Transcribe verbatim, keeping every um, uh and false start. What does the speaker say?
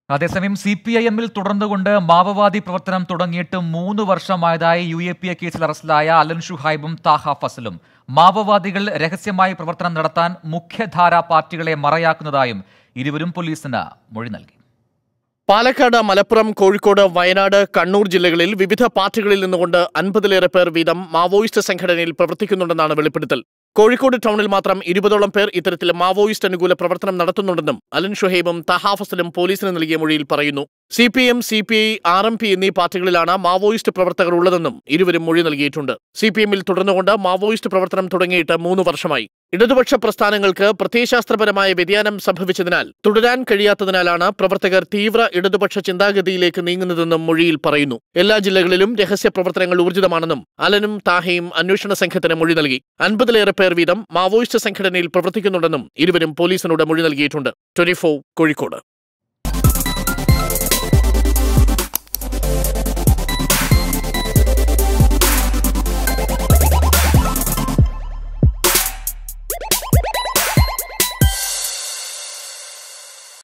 അതേസമയം C P I എമ്മിൽ തുടർന്നുകൊണ്ട് മാവോവാദി പ്രവർത്തനം തുടങ്ങിയിട്ട് മൂന്ന് വർഷമായതായി യു എ പി എ കേസിൽ അറസ്റ്റിലായ അലൻ ഷുഹൈബും താഹ ഫസലും മാവോവാദികൾ രഹസ്യമായി പ്രവർത്തനം നടത്താൻ മുഖ്യധാരാ പാർട്ടികളെ മറയാക്കുന്നതായും ഇരുവരും പോലീസിന് മൊഴി നൽകി. പാലക്കാട്, മലപ്പുറം, കോഴിക്കോട്, വയനാട്, കണ്ണൂർ ജില്ലകളിൽ വിവിധ പാർട്ടികളിൽ നിന്നുകൊണ്ട് അൻപതിലേറെ പേർ വീതം മാവോയിസ്റ്റ് സംഘടനയിൽ പ്രവർത്തിക്കുന്നുണ്ടെന്നാണ് വെളിപ്പെടുത്തൽ. കോഴിക്കോട് ടൗണിൽ മാത്രം ഇരുപതോളം പേർ ഇത്തരത്തിൽ മാവോയിസ്റ്റ് അനുകൂല പ്രവർത്തനം നടത്തുന്നുണ്ടെന്നും അലൻ ഷുഹൈബും താഹ ഫസലും പോലീസിന് നൽകിയ മൊഴിയിൽ പറയുന്നു. C P M, C P I, R M P എന്നീ പാർട്ടികളിലാണ് മാവോയിസ്റ്റ് പ്രവർത്തകർ ഉള്ളതെന്നും ഇരുവരും മൊഴി നൽകിയിട്ടുണ്ട്. സി പി എമ്മിൽ തുടർന്നുകൊണ്ട് മാവോയിസ്റ്റ് പ്രവർത്തനം തുടങ്ങിയിട്ട് മൂന്ന് വർഷമായി. ഇടതുപക്ഷ പ്രസ്ഥാനങ്ങൾക്ക് പ്രത്യയശാസ്ത്രപരമായ വ്യതിയാനം സംഭവിച്ചതിനാൽ തുടരാൻ കഴിയാത്തതിനാലാണ് പ്രവർത്തകർ തീവ്ര ഇടതുപക്ഷ ചിന്താഗതിയിലേക്ക് നീങ്ങുന്നതെന്നും മൊഴിയിൽ പറയുന്നു. എല്ലാ ജില്ലകളിലും രഹസ്യ പ്രവർത്തനങ്ങൾ ഊർജിതമാണെന്നും അലനും താഹയും അന്വേഷണ സംഘത്തിന് മൊഴി നൽകി. അൻപതിലേറെ പേർ വീതം മാവോയിസ്റ്റ് സംഘടനയിൽ പ്രവർത്തിക്കുന്നുണ്ടെന്നും ഇരുവരും പോലീസിനോട് മൊഴി നൽകിയിട്ടുണ്ട്. Twenty four Kozhikode.